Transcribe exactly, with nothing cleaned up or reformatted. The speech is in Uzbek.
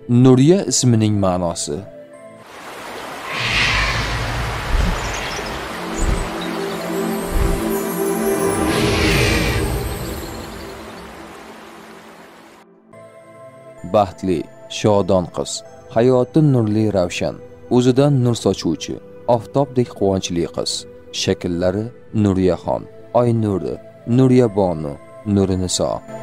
Nuriya ismining ma'nosi. Baxtli, shodon qiz, hayoti nurli ravshan, o'zidan nur sochuvchi, oftobdek quvonchli qiz. Shakllari Nuriyaxon, Oynuri, Nuriyabonu, Nuri Niso.